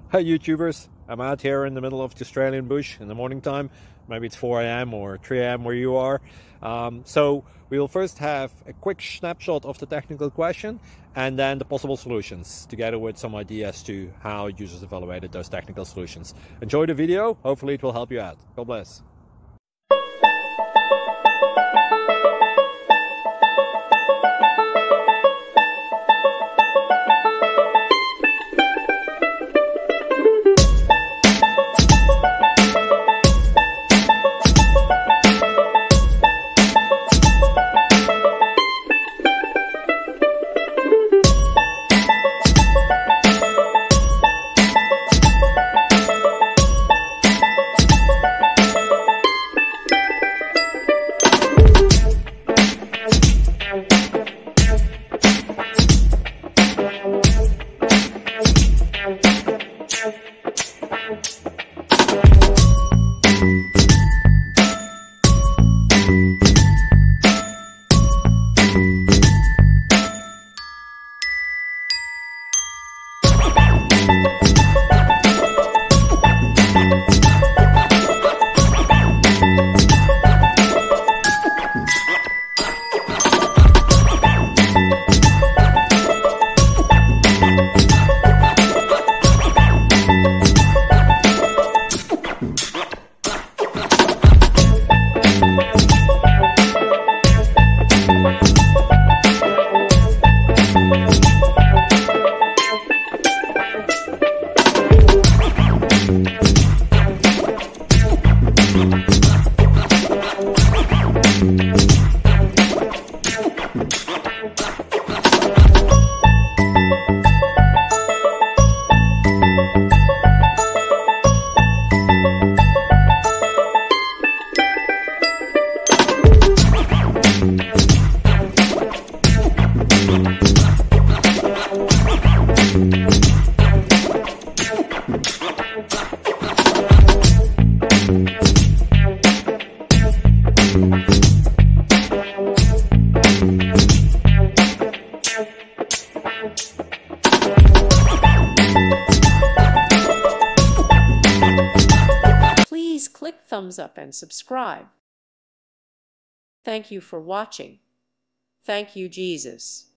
Hi YouTubers, I'm out here in the middle of the Australian bush in the morning time. Maybe it's 4 a.m. or 3 a.m. where you are. So we'll first have a quick snapshot of the technical question and then the possible solutions, together with some ideas to how users evaluated those technical solutions. Enjoy the video, hopefully it will help you out. God bless. Please click thumbs up and subscribe. Thank you for watching. Thank you, Jesus.